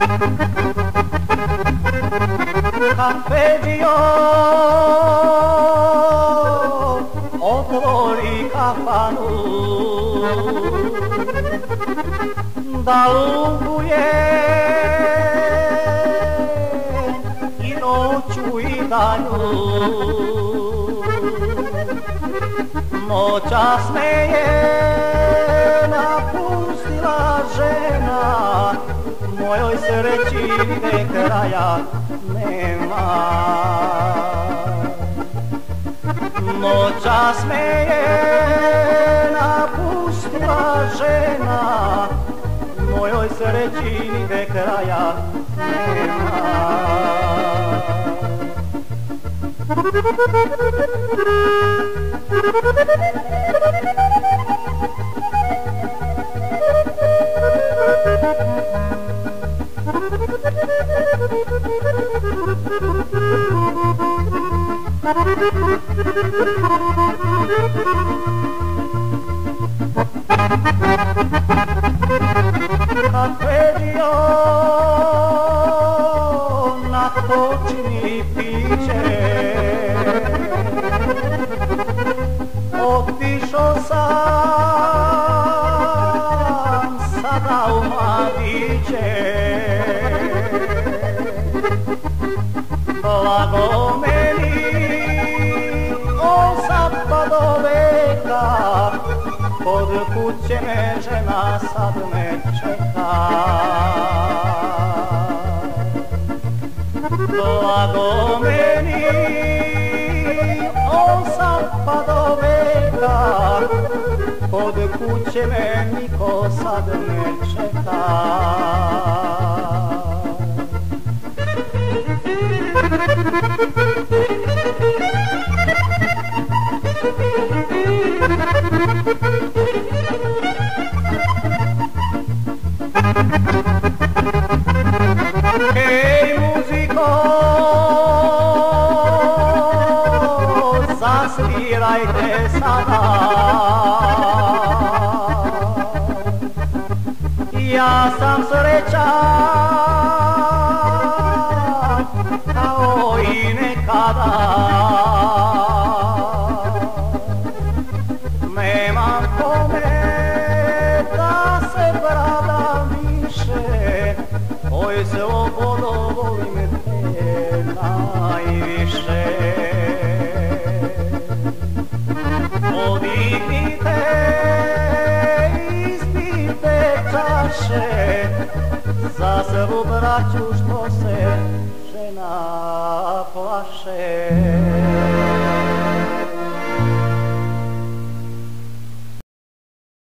Kafeđijo, otvori kafanu, da luguje i noću i danju. Noćas me je napustila žena, mojoj sreći gde kraja nema. Noćas me je napustila žena, mojoj sreći gde kraja nema. Kafeđijo, natoči mi piće, otišao sam sada u mladiće. Blago meni, sad pa do veka, kod kuće me žena sad me čeka. Blago meni, sad pa do veka, kod kuće me niko sad ne čeka. Hej muziko, zasvirajte sada, ja sam srećan kao i nekada. Nemam kome da se pravdam više, oj slobodo volim te najviše. Podignite, ispijte čaše za svu braću što se žena